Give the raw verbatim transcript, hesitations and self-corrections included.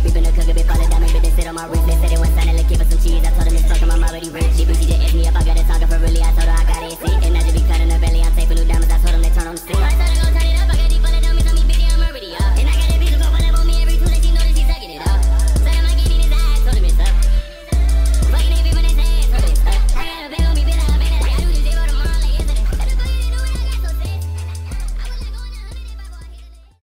Beeping the cook a bit, fall it down, maybe they sit on my wrist. They said they want signing, looking for some cheese. I told them it's fucking, I'm already rich. She bougie, just asked me if I got a talking for really. I told her I got it, see. And I just be cutting her belly, I'm taking